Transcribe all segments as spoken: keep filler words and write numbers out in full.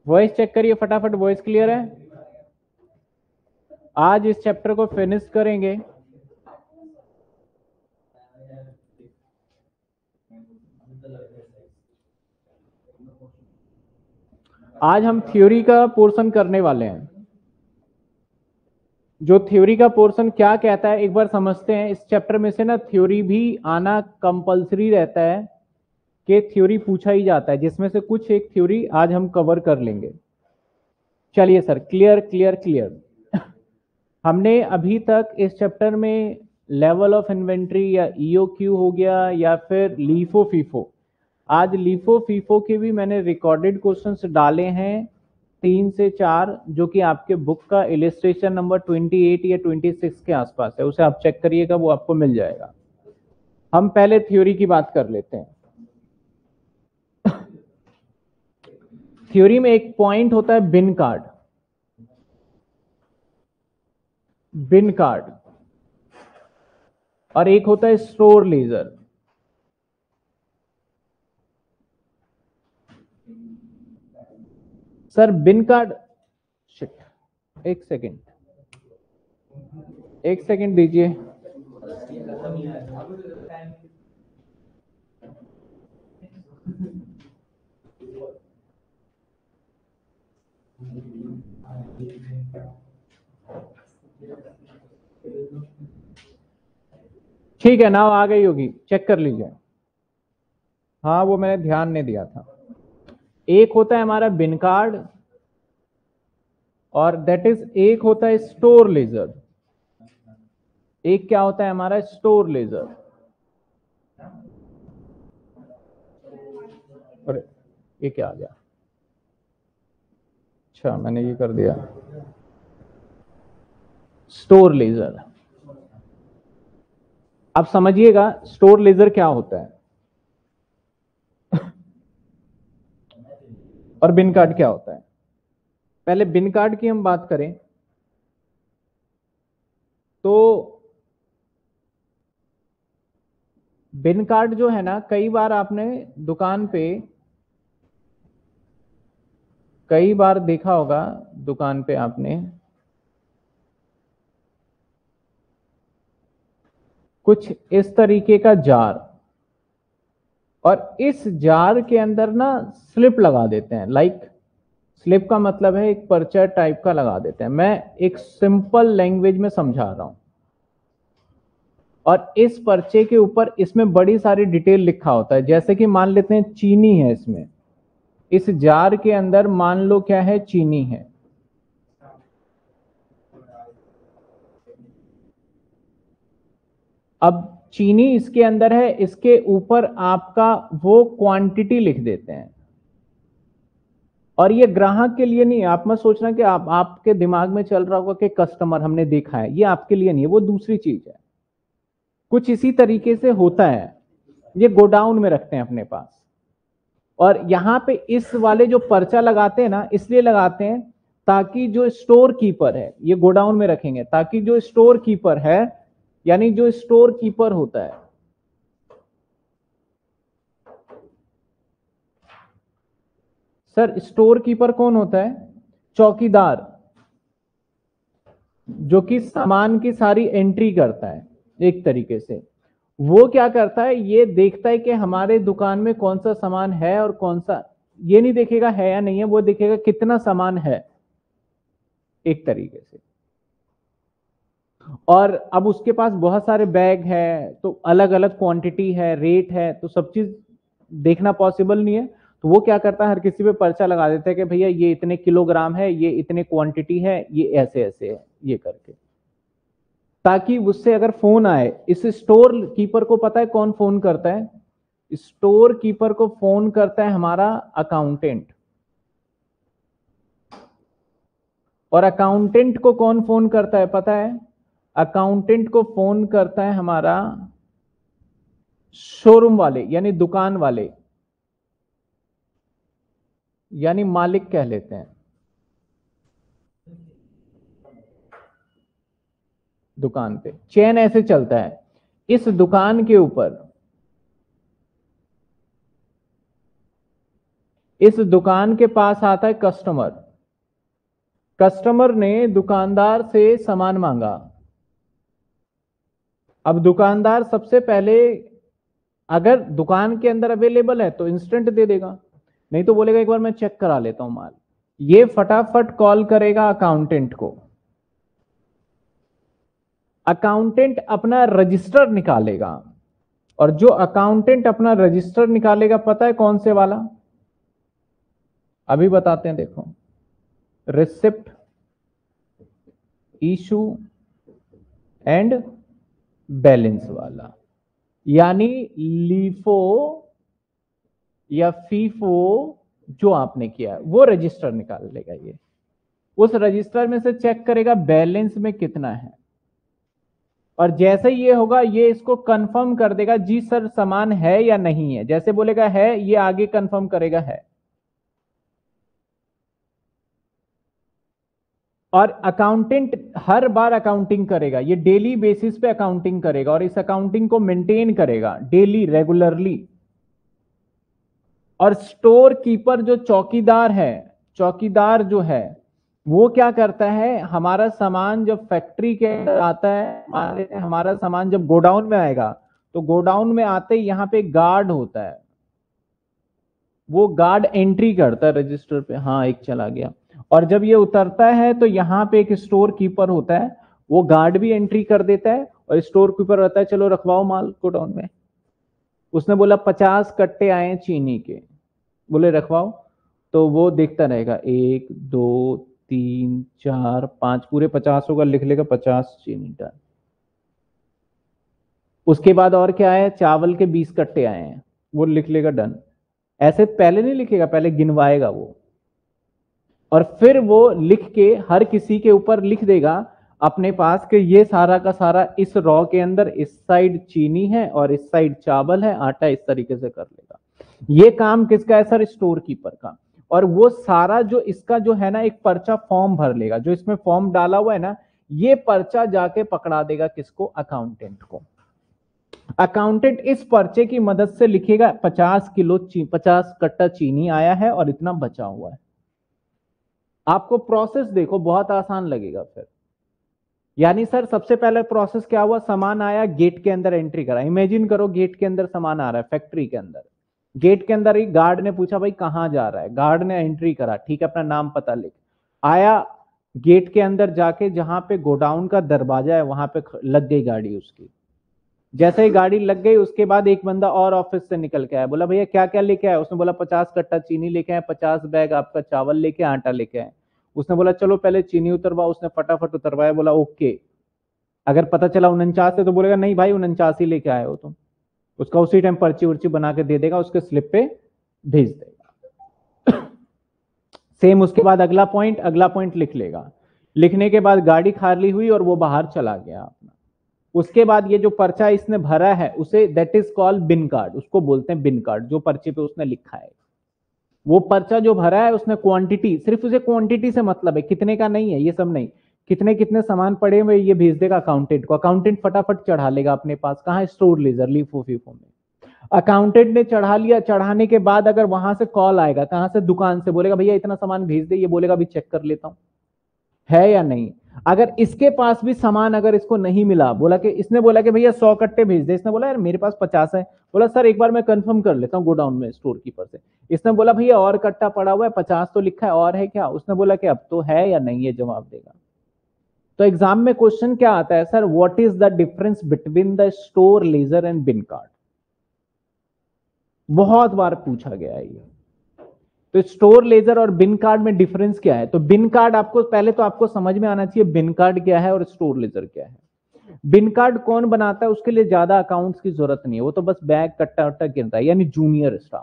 Voice check करिए फटाफट, voice clear है? आज इस चैप्टर को फिनिश करेंगे। आज हम थ्योरी का पोर्शन करने वाले हैं। जो थ्योरी का पोर्शन क्या कहता है एक बार समझते हैं। इस चैप्टर में से ना थ्योरी भी आना कंपलसरी रहता है कि थ्योरी पूछा ही जाता है, जिसमें से कुछ एक थ्योरी आज हम कवर कर लेंगे। चलिए सर, क्लियर क्लियर क्लियर। हमने अभी तक इस चैप्टर में लेवल ऑफ इन्वेंट्री या ईओक्यू हो गया या फिर लीफो फीफो, आज लीफो फीफो के भी मैंने रिकॉर्डेड क्वेश्चंस डाले हैं तीन से चार, जो कि आपके बुक का इलिस्ट्रेशन नंबर अट्ठाईस या छब्बीस के आसपास है, उसे आप चेक करिएगा, वो आपको मिल जाएगा। हम पहले थ्योरी की बात कर लेते हैं। थ्योरी में एक पॉइंट होता है बिन कार्ड, बिन कार्ड, और एक होता है store ledger. Sir bin card, shit, एक सेकंड एक सेकंड दीजिए। ठीक है, नाउ आ गई होगी, चेक कर लीजिए। हाँ, वो मैंने ध्यान नहीं दिया था। एक होता है हमारा बिन कार्ड और दैट इज एक होता है स्टोर लेजर। एक क्या होता है हमारा स्टोर लेजर। अरे ये क्या आ गया? अच्छा, मैंने ये कर दिया, स्टोर लेजर। अब समझिएगा स्टोर लेजर क्या होता है और बिन कार्ड क्या होता है। पहले बिन कार्ड की हम बात करें तो बिन कार्ड जो है ना, कई बार आपने दुकान पे कई बार देखा होगा, दुकान पे आपने कुछ इस तरीके का जार, और इस जार के अंदर ना स्लिप लगा देते हैं। लाइक स्लिप का मतलब है एक पर्चा टाइप का लगा देते हैं। मैं एक सिंपल लैंग्वेज में समझा रहा हूं, और इस पर्चे के ऊपर इसमें बड़ी सारी डिटेल लिखा होता है। जैसे कि मान लेते हैं चीनी है इसमें, इस जार के अंदर मान लो क्या है, चीनी है। अब चीनी इसके अंदर है, इसके ऊपर आपका वो क्वांटिटी लिख देते हैं। और ये ग्राहक के लिए नहीं है, आप मत सोचना कि आप आपके दिमाग में चल रहा होगा कि कस्टमर हमने देखा है, ये आपके लिए नहीं है, वो दूसरी चीज है। कुछ इसी तरीके से होता है, ये गोडाउन में रखते हैं अपने पास। और यहां पे इस वाले जो पर्चा लगाते हैं ना, इसलिए लगाते हैं ताकि जो स्टोर कीपर है, ये गोडाउन में रखेंगे ताकि जो स्टोर कीपर है, यानी जो स्टोर कीपर होता है, सर स्टोर कीपर कौन होता है? चौकीदार, जो कि सामान की सारी एंट्री करता है एक तरीके से। वो क्या करता है, ये देखता है कि हमारे दुकान में कौन सा सामान है और कौन सा, ये नहीं देखेगा है या नहीं है, वो देखेगा कितना सामान है एक तरीके से। और अब उसके पास बहुत सारे बैग है, तो अलग अलग क्वांटिटी है, रेट है, तो सब चीज देखना पॉसिबल नहीं है। तो वो क्या करता है, हर किसी पे पर्चा लगा देता है कि भैया ये इतने किलोग्राम है, ये इतने क्वांटिटी है, ये ऐसे ऐसे है, ये करके, ताकि उससे अगर फोन आए, इस स्टोर कीपर को पता है कौन फोन करता है? स्टोर कीपर को फोन करता है हमारा अकाउंटेंट। और अकाउंटेंट को कौन फोन करता है पता है? अकाउंटेंट को फोन करता है हमारा शोरूम वाले, यानी दुकान वाले, यानी मालिक कह लेते हैं दुकान पे। चेन ऐसे चलता है, इस दुकान के ऊपर इस दुकान के पास आता है कस्टमर। कस्टमर ने दुकानदार से सामान मांगा। अब दुकानदार सबसे पहले अगर दुकान के अंदर अवेलेबल है तो इंस्टेंट दे देगा, नहीं तो बोलेगा एक बार मैं चेक करा लेता हूं माल। ये फटाफट कॉल करेगा अकाउंटेंट को। अकाउंटेंट अपना रजिस्टर निकालेगा, और जो अकाउंटेंट अपना रजिस्टर निकालेगा पता है कौन से वाला? अभी बताते हैं, देखो, रिसिप्ट, इशू एंड बैलेंस वाला, यानी लीफो या फीफो जो आपने किया है वो रजिस्टर निकाल लेगा। ये उस रजिस्टर में से चेक करेगा बैलेंस में कितना है, और जैसे ही ये होगा ये इसको कंफर्म कर देगा, जी सर सामान है या नहीं है। जैसे बोलेगा है, ये आगे कंफर्म करेगा है। और अकाउंटेंट हर बार अकाउंटिंग करेगा, ये डेली बेसिस पे अकाउंटिंग करेगा, और इस अकाउंटिंग को मेंटेन करेगा डेली रेगुलरली। और स्टोर कीपर जो चौकीदार है, चौकीदार जो है वो क्या करता है, हमारा सामान जब फैक्ट्री के अंदर आता है, हमारा सामान जब गोडाउन में आएगा तो गोडाउन में आते ही यहाँ पे गार्ड होता है, वो गार्ड एंट्री करता है रजिस्टर पे, हाँ एक चला गया। और जब ये उतरता है तो यहाँ पे एक स्टोर कीपर होता है, वो गार्ड भी एंट्री कर देता है, और स्टोर कीपर रहता है चलो रखवाओ माल गोडाउन में। उसने बोला पचास कट्टे आए चीनी के, बोले रखवाओ, तो वो देखता रहेगा एक दो तीन चार पांच, पूरे पचास होगा, लिख लेगा पचास चीनी डन। उसके बाद और क्या है, चावल के बीस कट्टे आए हैं, वो लिख लेगा डन। ऐसे पहले नहीं लिखेगा, पहले गिनवाएगा वो, और फिर वो लिख के हर किसी के ऊपर लिख देगा अपने पास कि ये सारा का सारा इस रॉ के अंदर इस साइड चीनी है और इस साइड चावल है, आटा इस तरीके से कर लेगा। ये काम किसका है सर? स्टोर कीपर का। और वो सारा जो इसका जो है ना एक पर्चा फॉर्म भर लेगा, जो इसमें फॉर्म डाला हुआ है ना, ये पर्चा जाके पकड़ा देगा किसको? अकाउंटेंट को। अकाउंटेंट इस पर्चे की मदद से लिखेगा पचास किलो पचास कट्टा चीनी आया है और इतना बचा हुआ है। आपको प्रोसेस देखो बहुत आसान लगेगा फिर। यानी सर सबसे पहले प्रोसेस क्या हुआ, सामान आया, गेट के अंदर एंट्री करा। इमेजिन करो गेट के अंदर सामान आ रहा है फैक्ट्री के अंदर, गेट के अंदर ही गार्ड ने पूछा भाई कहां जा रहा है, गार्ड ने एंट्री करा, ठीक है, अपना नाम पता लिख आया, गेट के अंदर जाके जहां पे गोडाउन का दरवाजा है वहां पे लग गई गाड़ी उसकी। जैसे ही गाड़ी लग गई उसके बाद एक बंदा और ऑफिस से निकल के आया, बोला भैया क्या क्या लेके आया? उसने बोला पचास कट्टा चीनी लेके आए, पचास बैग आपका चावल लेके, आटा लेके आए। उसने बोला चलो पहले चीनी उतरवाओ, उसने फटाफट उतरवाया, बोला ओके। अगर पता चला उनचास है तो बोलेगा नहीं भाई उनचास ही लेके आए हो तुम, उसका उसी टाइम पर्ची उर्ची बना के दे देगा, उसके स्लिप पे भेज देगा। सेम उसके बाद अगला पॉइंट अगला पॉइंट लिख लेगा, लिखने के बाद गाड़ी खाली हुई और वो बाहर चला गया अपना। उसके बाद ये जो पर्चा इसने भरा है उसे that is called bin card, उसको बोलते हैं बिन कार्ड, जो पर्चे पे उसने लिखा है। वो पर्चा जो भरा है उसने क्वांटिटी, सिर्फ उसे क्वांटिटी से मतलब है, कितने का नहीं है, ये सब नहीं, कितने कितने सामान पड़े हुए ये भेज देगा अकाउंटेंट को। अकाउंटेंट फटाफट चढ़ा लेगा अपने पास, कहां? स्टोर लेजर लीफो फीफो में। अकाउंटेंट ने चढ़ा लिया, चढ़ाने के बाद अगर वहां से कॉल आएगा, कहां से? दुकान से, बोलेगा भैया इतना सामान भेज दे, ये बोलेगा अभी चेक कर लेता हूं है या नहीं। अगर इसके पास भी सामान अगर इसको नहीं मिला, बोला कि इसने बोला कि भैया सौ कट्टे भेज दे, इसने बोला यार मेरे पास पचास है, बोला सर एक बार मैं कंफर्म कर लेता हूँ गोडाउन में स्टोर कीपर से। इसने बोला भैया और कट्टा पड़ा हुआ है, पचास तो लिखा है, और है क्या? उसने बोला कि अब तो है या नहीं, ये जवाब देगा। तो एग्जाम में क्वेश्चन क्या आता है sir, what is the difference between the store ledger and bin card? बहुत बार पूछा गया है ये। तो स्टोर लेजर और बिन कार्ड में डिफरेंस क्या है? तो बिन कार्ड आपको पहले तो आपको समझ में आना चाहिए बिन कार्ड क्या है और स्टोर लेजर क्या है। बिन कार्ड कौन बनाता है? उसके लिए ज्यादा अकाउंट्स की जरूरत नहीं है, वो तो बस बैग कट्टा वट्टा गिनता है, यानी junior staff.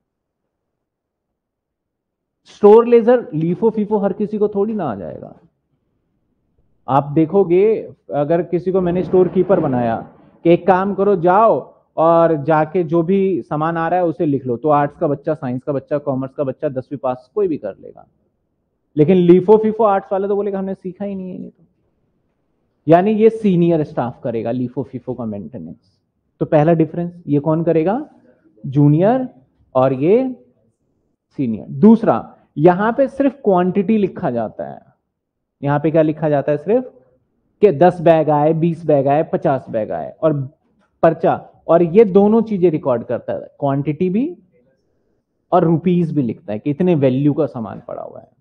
Store ledger LIFO FIFO हर किसी को थोड़ी ना आ जाएगा। आप देखोगे अगर किसी को मैंने स्टोर कीपर बनाया कि एक काम करो जाओ और जाके जो भी सामान आ रहा है उसे लिख लो, तो आर्ट्स का बच्चा, साइंस का बच्चा, कॉमर्स का बच्चा, दसवीं पास कोई भी कर लेगा। लेकिन लीफो फीफो आर्ट्स वाले तो बोलेगा हमने सीखा ही नहीं है ये तो, यानी ये सीनियर स्टाफ करेगा लीफो फीफो का मेंटेनेंस। तो पहला डिफरेंस, ये कौन करेगा? जूनियर, और ये सीनियर। दूसरा, यहां पे सिर्फ क्वांटिटी लिखा जाता है। यहां पे क्या लिखा जाता है? सिर्फ कि दस बैग आए, बीस बैग आए, पचास बैग आए, और पर्चा, और ये दोनों चीजें रिकॉर्ड करता है, क्वांटिटी भी और रुपीस भी लिखता है कि इतने वैल्यू का सामान पड़ा हुआ है।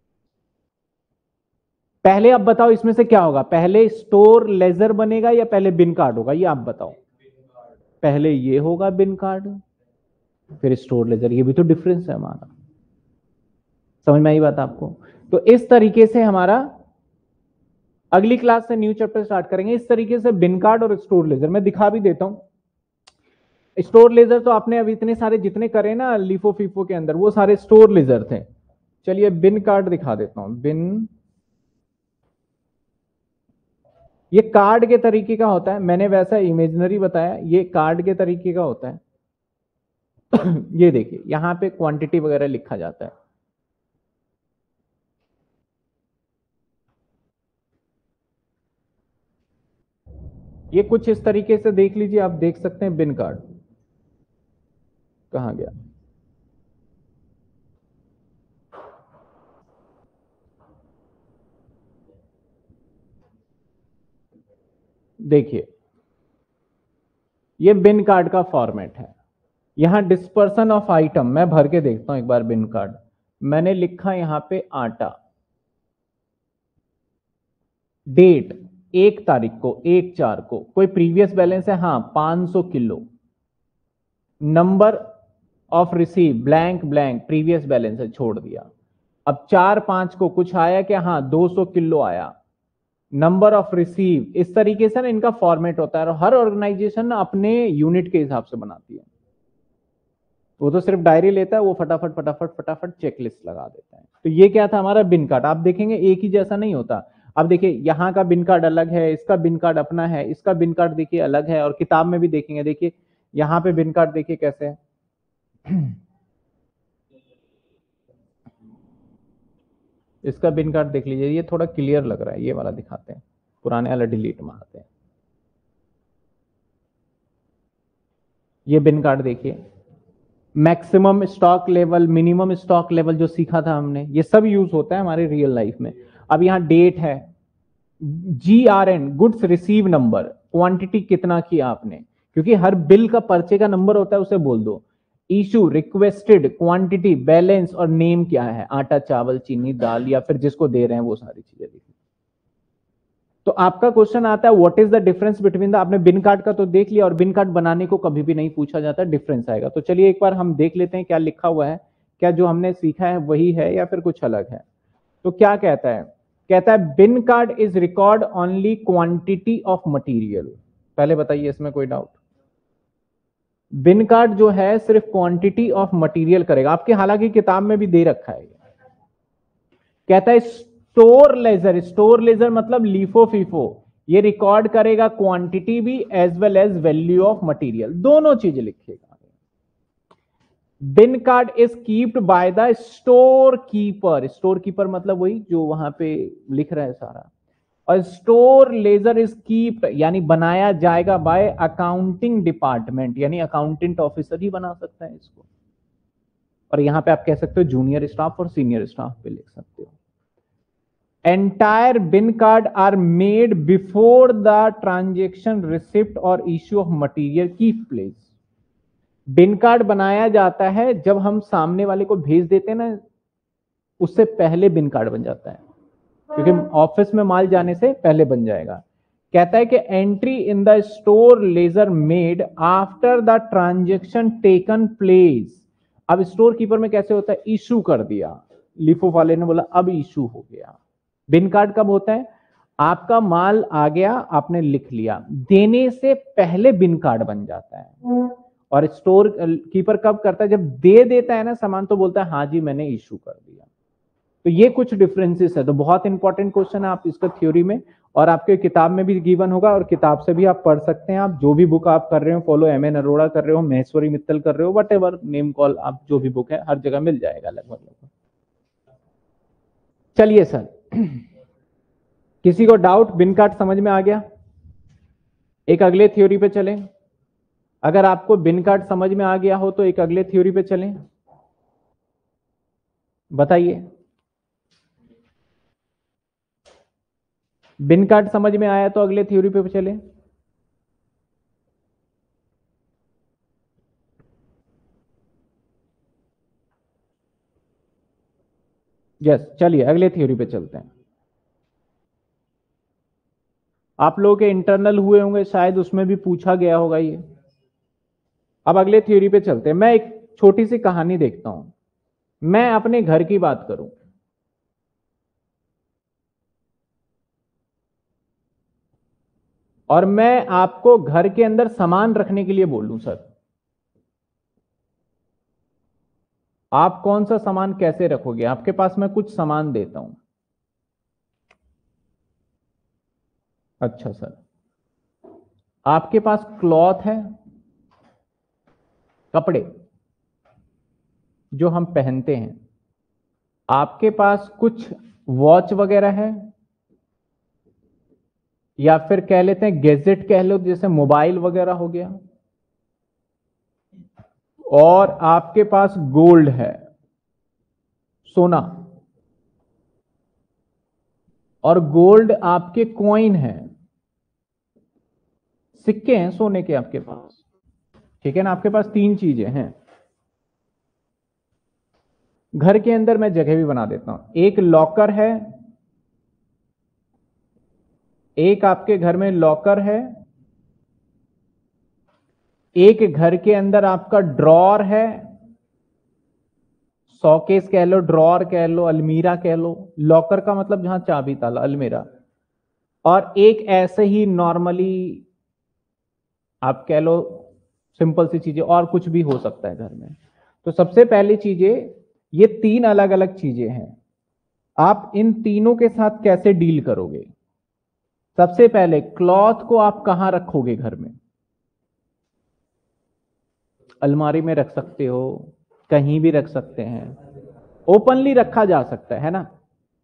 पहले अब बताओ इसमें से क्या होगा? पहले स्टोर लेजर बनेगा या पहले बिन कार्ड होगा? ये आप बताओ। पहले ये होगा बिन कार्ड, फिर स्टोर लेजर। ये भी तो डिफरेंस है हमारा। समझ में आई बात आपको? तो इस तरीके से हमारा अगली क्लास से न्यू चैप्टर स्टार्ट करेंगे। इस तरीके से बिन कार्ड और स्टोर लेजर मैं दिखा भी देता हूं। स्टोर लेजर तो आपने अभी इतने सारे जितने करे ना लिफो फीफो के अंदर, वो सारे स्टोर लेजर थे। चलिए बिन कार्ड दिखा देता हूं। बिन, ये कार्ड के तरीके का होता है, मैंने वैसा इमेजिनरी बताया, ये कार्ड के तरीके का होता है। ये देखिए यहां पे क्वांटिटी वगैरह लिखा जाता है। ये कुछ इस तरीके से देख लीजिए, आप देख सकते हैं बिन कार्ड कहां गया। देखिए ये बिन कार्ड का फॉर्मेट है। यहां डिस्पर्सन ऑफ आइटम, मैं भर के देखता हूं एक बार बिन कार्ड। मैंने लिखा यहां पे आटा, डेट एक तारीख को, एक चार को, कोई प्रीवियस बैलेंस है, हाँ पांच सौ kilo. Number of receive blank blank, previous balance है, छोड़ दिया। अब चार पांच को कुछ आया क्या? हाँ दो सौ किलो आया। नंबर ऑफ रिसीव, इस तरीके से ना इनका फॉर्मेट होता है, और हर ऑर्गेनाइजेशन ना अपने यूनिट के हिसाब से बनाती है। वो तो सिर्फ डायरी लेता है, वो फटाफट फटाफट फटाफट चेकलिस्ट लगा देता है। तो ये क्या था हमारा बिन कार्ड। आप देखेंगे एक ही जैसा नहीं होता। अब देखिए यहाँ का बिन कार्ड अलग है, इसका बिन कार्ड अपना है, इसका बिन कार्ड देखिए अलग है, और किताब में भी देखेंगे। देखिए यहाँ पे बिन कार्ड देखिए कैसे है। इसका बिन कार्ड देख लीजिए, ये थोड़ा क्लियर लग रहा है, ये वाला दिखाते हैं, पुराने वाला डिलीट मारते हैं। ये बिन कार्ड देखिए, maximum stock level, minimum stock level जो सीखा था हमने, ये सब यूज होता है हमारे रियल लाइफ में। अब यहां डेट है, G R N, goods receive number, quantity कितना किया आपने, क्योंकि हर बिल का पर्चे का नंबर होता है, उसे बोल दो। इशू, रिक्वेस्टेड, क्वांटिटी, बैलेंस, और नेम क्या है, आटा चावल चीनी दाल, या फिर जिसको दे रहे हैं वो सारी चीजें लिखी। तो आपका क्वेश्चन आता है what is the difference between the, आपने बिन कार्ड का तो देख लिया, और बिन कार्ड बनाने को कभी भी नहीं पूछा जाता, डिफरेंस आएगा। तो चलिए एक बार हम देख लेते हैं क्या लिखा हुआ है, क्या जो हमने सीखा है वही है या फिर कुछ अलग है। तो क्या कहता है? कहता है bin card is record only quantity of material. पहले बताइए इसमें कोई डाउट? बिन कार्ड जो है सिर्फ क्वांटिटी ऑफ मटेरियल करेगा, आपके हालांकि किताब में भी दे रखा है। कहता है स्टोर लेजर, स्टोर लेजर मतलब लीफो फीफो, ये रिकॉर्ड करेगा क्वांटिटी भी as well as value of material, दोनों चीज लिखेगा। Bin card is keeped by the store keeper, store keeper मतलब वही जो वहां पे लिख रहा है सारा। और स्टोर लेजर इज कीप्ड यानी बनाया जाएगा बाय अकाउंटिंग डिपार्टमेंट, यानी अकाउंटेंट ऑफिसर ही बना सकता है इसको। और यहां पे आप कह सकते हो जूनियर स्टाफ और सीनियर स्टाफ पे लिख सकते हो। Entire bin card are made before the transaction receipt or issue of material keep place. Bin card बनाया जाता है जब हम सामने वाले को भेज देते हैं ना, उससे पहले बिन कार्ड बन जाता है, क्योंकि ऑफिस में माल जाने से पहले बन जाएगा। कहता है कि entry in the store ledger made after the transaction taken place. अब स्टोर कीपर में कैसे होता है? इशू कर दिया, लिफो वाले ने बोला अब इशू हो गया। बिन कार्ड कब होता है? आपका माल आ गया, आपने लिख लिया, देने से पहले बिन कार्ड बन जाता है। और स्टोर कीपर कब करता है? जब दे देता है ना सामान तो बोलता है हाँ जी मैंने इशू कर दिया। तो ये कुछ डिफरेंसेस है। तो बहुत इंपॉर्टेंट क्वेश्चन है, आप इसका थ्योरी में और आपके किताब में भी गिवन होगा, और किताब से भी आप पढ़ सकते हैं। आप जो भी बुक आप कर रहे हो फॉलो, एम एन अरोड़ा कर रहे हो, महेश्वरी मित्तल कर रहे हो, वट एवर नेम कॉल, आप जो भी बुक है हर जगह मिल जाएगा लगभग लगभग। चलिए सर, किसी को डाउट? बिन कार्ड समझ में आ गया? एक अगले थ्योरी पे चलें। अगर आपको बिन कार्ड समझ में आ गया हो तो एक अगले थ्योरी पे चलें। बताइए। बिन कार्ड समझ में आया तो अगले थ्योरी पे चले। यस, चलिए अगले थ्योरी पे चलते हैं। आप लोगों के इंटरनल हुए होंगे शायद, उसमें भी पूछा गया होगा ये। अब अगले थ्योरी पे चलते हैं। मैं एक छोटी सी कहानी देखता हूं। मैं अपने घर की बात करूं, और मैं आपको घर के अंदर सामान रखने के लिए बोलूं, सर आप कौन सा सामान कैसे रखोगे? आपके पास मैं कुछ सामान देता हूं। अच्छा सर, आपके पास क्लॉथ है, कपड़े जो हम पहनते हैं। आपके पास कुछ वॉच वगैरह है, या फिर कह लेते हैं गैजेट कह लो, जैसे मोबाइल वगैरह हो गया। और आपके पास गोल्ड है, सोना। और गोल्ड आपके कॉइन है, सिक्के हैं सोने के आपके पास। ठीक है ना, आपके पास तीन चीजें हैं। घर के अंदर मैं जगह भी बना देता हूं। एक लॉकर है, एक आपके घर में लॉकर है, एक घर के अंदर आपका ड्रॉर है, शोकेस कह लो, ड्रॉर कह लो, अलमीरा कह लो। लॉकर का मतलब जहां चाबी ताला, अलमीरा। और एक ऐसे ही नॉर्मली आप कह लो सिंपल सी चीजें, और कुछ भी हो सकता है घर में। तो सबसे पहली चीजें, ये तीन अलग अलग चीजें हैं। आप इन तीनों के साथ कैसे डील करोगे? सबसे पहले क्लॉथ को आप कहां रखोगे घर में? अलमारी में रख सकते हो, कहीं भी रख सकते हैं, ओपनली रखा जा सकता है ना।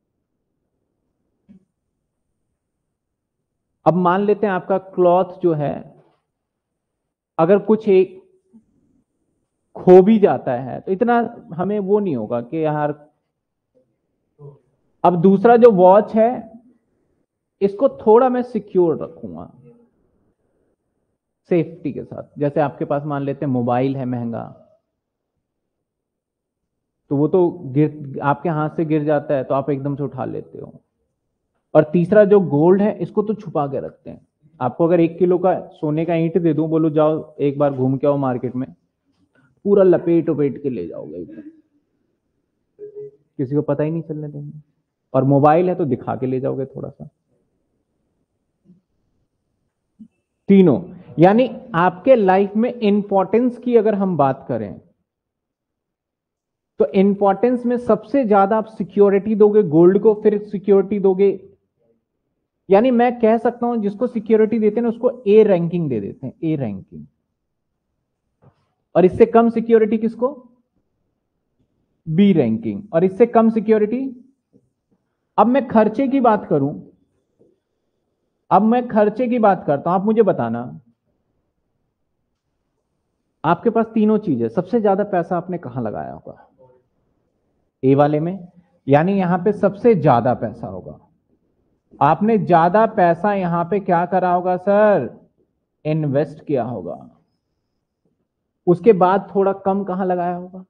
अब मान लेते हैं आपका क्लॉथ जो है, अगर कुछ एक खो भी जाता है तो इतना हमें वो नहीं होगा कि यार। अब दूसरा जो वॉच है, इसको थोड़ा मैं सिक्योर रखूंगा सेफ्टी के साथ। जैसे आपके पास मान लेते हैं मोबाइल है महंगा, तो वो तो गिर आपके हाथ से गिर जाता है तो आप एकदम से उठा लेते हो। और तीसरा जो गोल्ड है, इसको तो छुपा के रखते हैं। आपको अगर एक किलो का सोने का ईंट दे दूं, बोलो जाओ एक बार घूम के आओ मार्केट में, पूरा लपेट उपेट के ले जाओगे एकदम, किसी को पता ही नहीं चलने देंगे। और मोबाइल है तो दिखा के ले जाओगे थोड़ा सा। तीनों, यानी आपके लाइफ में इंपॉर्टेंस की अगर हम बात करें, तो इंपॉर्टेंस में सबसे ज्यादा आप सिक्योरिटी दोगे गोल्ड को, फिर सिक्योरिटी दोगे। यानी मैं कह सकता हूं जिसको सिक्योरिटी देते हैं ना, उसको ए रैंकिंग दे देते हैं, ए रैंकिंग। और इससे कम सिक्योरिटी किसको? B ranking. और इससे कम सिक्योरिटी। अब मैं खर्चे की बात करूं, अब मैं खर्चे की बात करता हूं, आप मुझे बताना, आपके पास तीनों चीजें, सबसे ज्यादा पैसा आपने कहां लगाया होगा? ए वाले में, यानी यहां पे सबसे ज्यादा पैसा होगा। आपने ज्यादा पैसा यहां पे क्या करा होगा सर? इन्वेस्ट किया होगा। उसके बाद थोड़ा कम कहां लगाया होगा?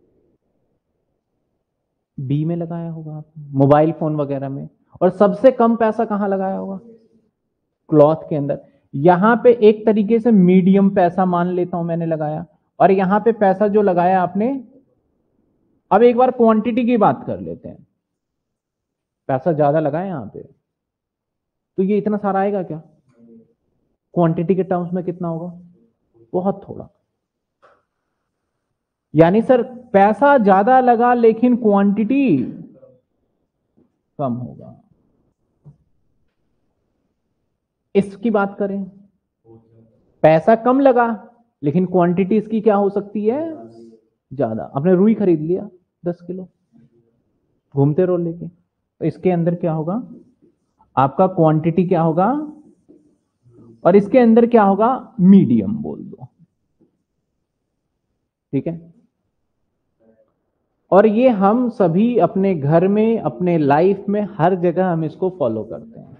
बी में लगाया होगा आपने, मोबाइल फोन वगैरह में। और सबसे कम पैसा कहां लगाया होगा? क्लॉथ के अंदर। यहां पे एक तरीके से मीडियम पैसा मान लेता हूं मैंने लगाया। और यहां पे पैसा जो लगाया आपने, अब एक बार क्वांटिटी की बात कर लेते हैं। पैसा ज्यादा लगाया यहां पे, तो ये इतना सारा आएगा क्या? क्वांटिटी के टर्म्स में कितना होगा? बहुत थोड़ा। यानी सर पैसा ज्यादा लगा लेकिन क्वांटिटी कम होगा। इसकी बात करें, पैसा कम लगा लेकिन क्वांटिटी इसकी क्या हो सकती है? ज्यादा। आपने रुई खरीद लिया दस किलो, घूमते रहो लेके, तो इसके अंदर क्या होगा? आपका क्वांटिटी क्या होगा? और इसके अंदर क्या होगा? मीडियम बोल दो। ठीक है। और ये हम सभी अपने घर में, अपने लाइफ में, हर जगह हम इसको फॉलो करते हैं,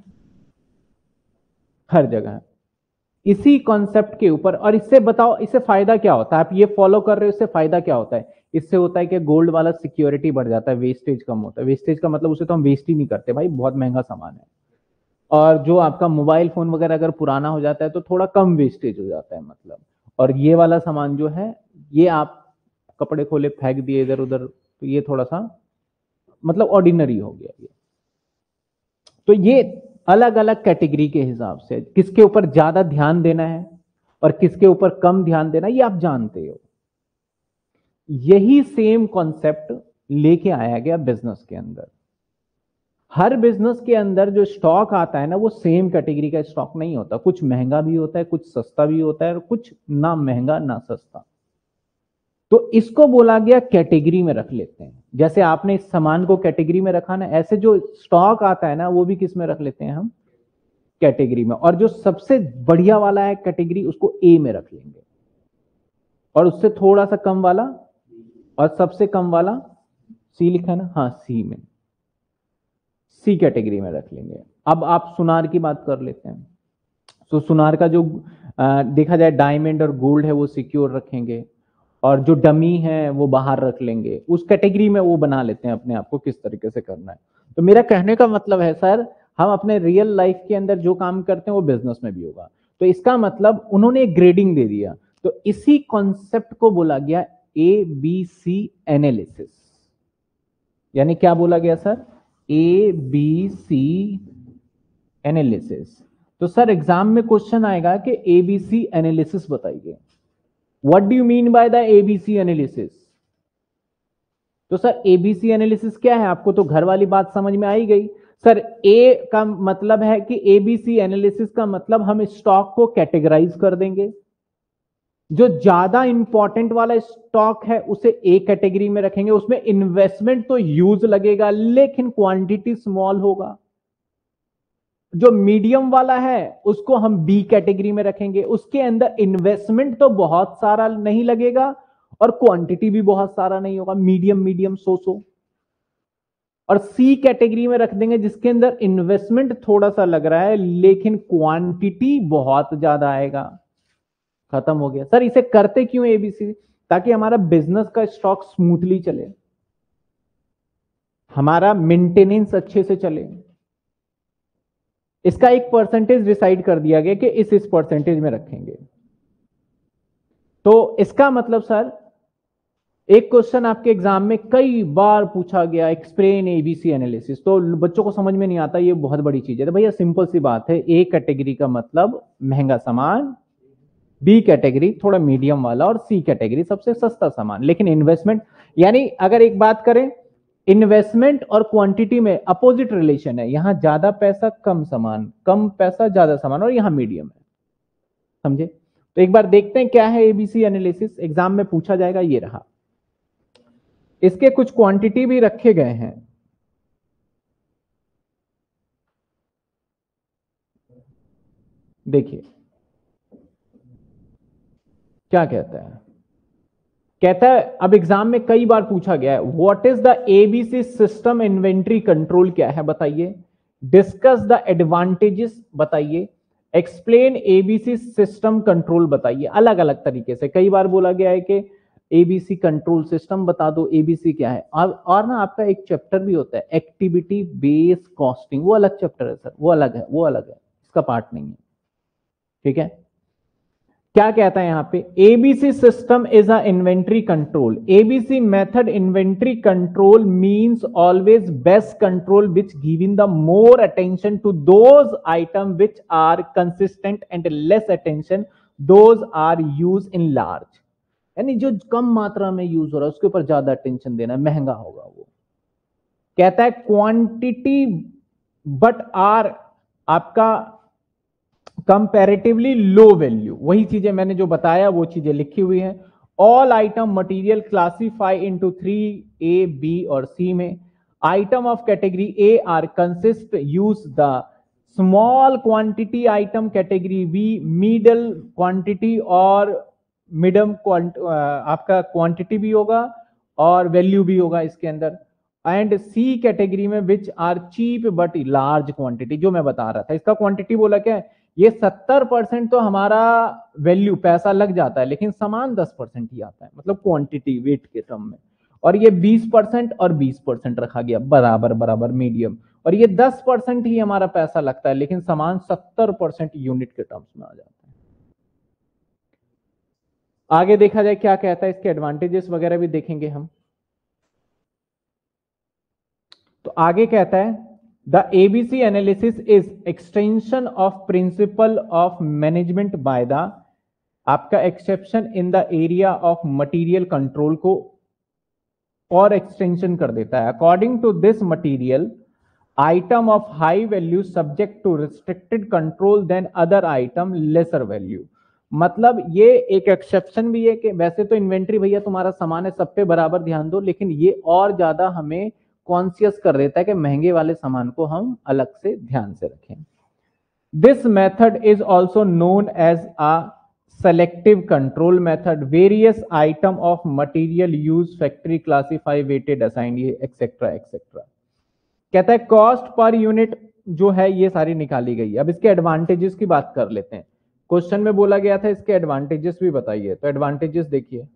हर जगह इसी कॉन्सेप्ट के ऊपर। और इससे बताओ, इससे फायदा क्या होता है? आप ये फॉलो कर रहे हो, इससे फायदा क्या होता है? इससे होता है कि गोल्ड वाला सिक्योरिटी बढ़ जाता है, वेस्टेज कम होता है। वेस्टेज का मतलब उसे तो हम वेस्ट ही नहीं करते भाई, बहुत महंगा सामान है। और जो आपका मोबाइल फोन वगैरह अगर पुराना हो जाता है तो थोड़ा कम वेस्टेज हो जाता है मतलब। और ये वाला सामान जो है, ये आप कपड़े खोले फेंक दिए इधर उधर, तो ये थोड़ा सा मतलब ऑर्डिनरी हो गया ये। तो ये अलग अलग कैटेगरी के हिसाब से किसके ऊपर ज्यादा ध्यान देना है और किसके ऊपर कम ध्यान देना है, ये आप जानते हो। यही सेम कॉन्सेप्ट लेके आया गया बिजनेस के अंदर। हर बिजनेस के अंदर जो स्टॉक आता है ना, वो सेम कैटेगरी का स्टॉक नहीं होता। कुछ महंगा भी होता है, कुछ सस्ता भी होता है, और कुछ ना महंगा ना सस्ता। तो इसको बोला गया कैटेगरी में रख लेते हैं। जैसे आपने इस सामान को कैटेगरी में रखा ना, ऐसे जो स्टॉक आता है ना, वो भी किस में रख लेते हैं हम? कैटेगरी में। और जो सबसे बढ़िया वाला है कैटेगरी, उसको ए में रख लेंगे, और उससे थोड़ा सा कम वाला और सबसे कम वाला सी लिखा है ना, हाँ सी में, सी कैटेगरी में रख लेंगे। अब आप सुनार की बात कर लेते हैं। तो सुनार का जो आ, देखा जाए डायमंड और गोल्ड है वो सिक्योर रखेंगे, और जो डमी है वो बाहर रख लेंगे। उस कैटेगरी में वो बना लेते हैं अपने आप को किस तरीके से करना है। तो मेरा कहने का मतलब है सर, हम अपने रियल लाइफ के अंदर जो काम करते हैं वो बिजनेस में भी होगा। तो इसका मतलब उन्होंने एक ग्रेडिंग दे दिया। तो इसी कॉन्सेप्ट को बोला गया ए बी सी एनालिसिस। यानी क्या बोला गया sir? A B C analysis. तो सर एग्जाम में क्वेश्चन आएगा कि एबीसी एनालिसिस बताइए। What do you mean by the ABC analysis? तो सर एबीसी एनालिसिस क्या है? आपको तो घर वाली बात समझ में आई गई। सर ए का मतलब है कि एबीसी एनालिसिस का मतलब हम स्टॉक को कैटेगराइज कर देंगे। जो ज्यादा इंपॉर्टेंट वाला स्टॉक है उसे ए कैटेगरी में रखेंगे, उसमें इन्वेस्टमेंट तो यूज लगेगा लेकिन क्वांटिटी स्मॉल होगा। जो मीडियम वाला है उसको हम बी कैटेगरी में रखेंगे, उसके अंदर इन्वेस्टमेंट तो बहुत सारा नहीं लगेगा और क्वांटिटी भी बहुत सारा नहीं होगा, मीडियम मीडियम सो सो। और सी कैटेगरी में रख देंगे जिसके अंदर इन्वेस्टमेंट थोड़ा सा लग रहा है लेकिन क्वांटिटी बहुत ज्यादा आएगा। खत्म हो गया। सर इसे करते क्यों एबीसी? ताकि हमारा बिजनेस का स्टॉक स्मूथली चले, हमारा मेंटेनेंस अच्छे से चले। इसका एक परसेंटेज डिसाइड कर दिया गया कि इस इस परसेंटेज में रखेंगे। तो इसका मतलब सर, एक क्वेश्चन आपके एग्जाम में कई बार पूछा गया, एक्सप्लेन एबीसी एनालिसिस। तो बच्चों को समझ में नहीं आता, ये बहुत बड़ी चीज है। तो भैया सिंपल सी बात है, ए कैटेगरी का मतलब महंगा सामान, बी कैटेगरी थोड़ा मीडियम वाला, और सी कैटेगरी सबसे सस्ता सामान। लेकिन इन्वेस्टमेंट, यानी अगर एक बात करें, इन्वेस्टमेंट और क्वांटिटी में अपोजिट रिलेशन है। यहां ज्यादा पैसा कम सामान, कम पैसा ज्यादा सामान, और यहां मीडियम है। समझे? तो एक बार देखते हैं क्या है एबीसी एनालिसिस। एग्जाम में पूछा जाएगा, ये रहा। इसके कुछ क्वांटिटी भी रखे गए हैं। देखिए क्या कहता है। कहता है, अब एग्जाम में कई बार पूछा गया है, what is the ABC system inventory control क्या है बताइए। डिस्कस द एडवांटेजेस बताइए। एक्सप्लेन एबीसी सिस्टम कंट्रोल बताइए। अलग अलग तरीके से कई बार बोला गया है कि एबीसी कंट्रोल सिस्टम बता दो, एबीसी क्या है। और, और ना आपका एक चैप्टर भी होता है एक्टिविटी बेस्ड कॉस्टिंग, वो अलग चैप्टर है सर, वो अलग है, वो अलग है, इसका पार्ट नहीं है। ठीक है? क्या कहता है यहां पे, ABC system is a inventory control. ABC method inventory control means always best control which giving the more attention to those item which are consistent and less attention those are use in large. यानी जो कम मात्रा में use हो रहा है उसके ऊपर ज्यादा अटेंशन देना, महंगा होगा वो। कहता है क्वांटिटी बट आर आपका कंपैरेटिवली लो वैल्यू। वही चीजें मैंने जो बताया वो चीजें लिखी हुई हैं। All item material classify into three, A B और सी में। Item of category A are consist use the small quantity item, category B middle quantity और मिडम आपका क्वांटिटी भी होगा, और वैल्यू भी होगा इसके अंदर। एंड सी कैटेगरी में which are cheap but large quantity, जो मैं बता रहा था, इसका क्वांटिटी बोला क्या है, ये सत्तर परसेंट तो हमारा वैल्यू पैसा लग जाता है, लेकिन सामान दस परसेंट ही आता है, मतलब क्वांटिटी वेट के टर्म में। और ये बीस परसेंट और बीस परसेंट रखा गया बराबर बराबर मीडियम, और ये दस परसेंट ही हमारा पैसा लगता है, लेकिन सामान सत्तर परसेंट यूनिट के टर्म्स में आ जाता है। आगे देखा जाए क्या कहता है, इसके एडवांटेजेस वगैरह भी देखेंगे हम। तो आगे कहता है the ABC analysis is extension of principle of management by the, आपका exception in the area of material control को और एक्सटेंशन कर देता है। According to this material item of high value subject to restricted control than other item lesser value. मतलब ये एक exception भी है कि वैसे तो इन्वेंट्री भैया तुम्हारा सामान है, सब पे बराबर ध्यान दो, लेकिन ये और ज्यादा हमें कॉन्शियस कर देता है कि महंगे वाले सामान को हम अलग से ध्यान से रखें। This method is also known as a selective control method, various item of material use factory classify weighted assign ये एक्सेट्रा एक्सेट्रा। कहता है कॉस्ट पर यूनिट जो है ये सारी निकाली गई। अब इसके एडवांटेजेस की बात कर लेते हैं। क्वेश्चन में बोला गया था इसके एडवांटेजेस भी बताइए, तो एडवांटेजेस देखिए,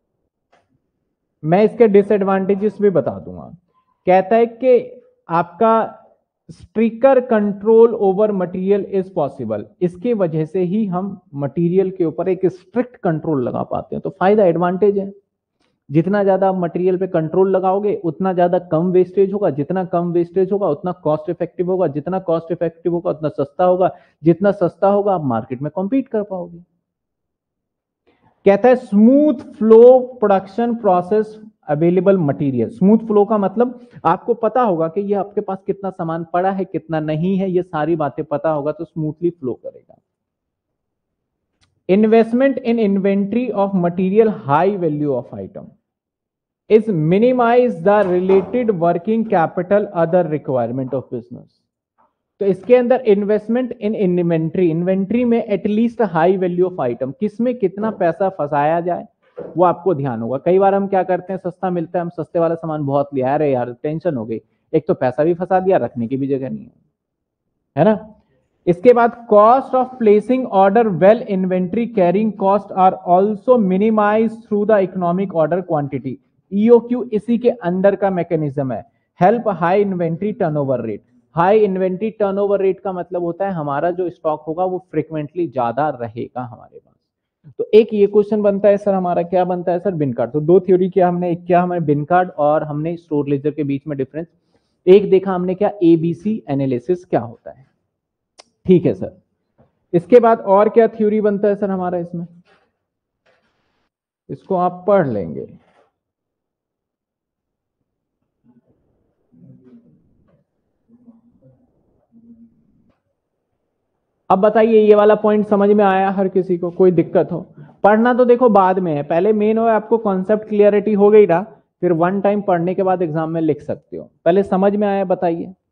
मैं इसके डिसएडवांटेजेस भी बता दूंगा। कहता है कि आपका stricter control over material is possible, इसके वजह से ही हम मटेरियल के ऊपर एक स्ट्रिक्ट कंट्रोल लगा पाते हैं, तो फायदा एडवांटेज है। जितना ज्यादा आप मटेरियल पे कंट्रोल लगाओगे उतना ज्यादा कम वेस्टेज होगा, जितना कम वेस्टेज होगा उतना कॉस्ट इफेक्टिव होगा, जितना कॉस्ट इफेक्टिव होगा उतना सस्ता होगा, जितना सस्ता होगा आप मार्केट में कॉम्पीट कर पाओगे। कहता है smooth flow production process available material. Smooth flow का मतलब आपको पता होगा कि ये आपके पास कितना सामान पड़ा है कितना नहीं है, ये सारी बातें पता होगा तो स्मूथली फ्लो करेगा। Investment in inventory of material high value of item is minimize the related working capital other requirement of business. तो इसके अंदर इन्वेस्टमेंट इन इन्वेंट्री, इन्वेंट्री में at least high value of item, किसमें कितना पैसा फंसाया जाए वो आपको ध्यान होगा। कई बार हम क्या करते हैं, सस्ता मिलता है, हम सस्ते वाला सामान बहुत लिया, अरे यार टेंशन हो गई, एक तो पैसा भी फंसा दिया, रखने की भी जगह नहीं है, है ना। इसके बाद cost of placing order well inventory carrying cost are also minimize through the economic order quantity. EOQ इसी के अंदर का मैकेनिज्म है। Help high inventory turnover rate. High inventory turnover rate का मतलब होता है हमारा जो स्टॉक होगा वो फ्रिक्वेंटली ज्यादा रहेगा हमारे पास। तो एक ये क्वेश्चन बनता है सर, हमारा क्या बनता है सर, बिन कार्ड। तो दो थ्योरी किया हमने, एक क्या हमारे बिन कार्ड और हमने स्टोर लेजर के बीच में डिफरेंस। एक देखा हमने क्या एबीसी एनालिसिस क्या होता है, ठीक है सर। इसके बाद और क्या थ्योरी बनता है सर हमारा इसमें, इसको आप पढ़ लेंगे। अब बताइए ये वाला पॉइंट समझ में आया हर किसी को, कोई दिक्कत हो? पढ़ना तो देखो बाद में है, पहले मेन हो आपको कॉन्सेप्ट क्लियरिटी हो गई ना, फिर वन टाइम पढ़ने के बाद एग्जाम में लिख सकते हो। पहले समझ में आया बताइए।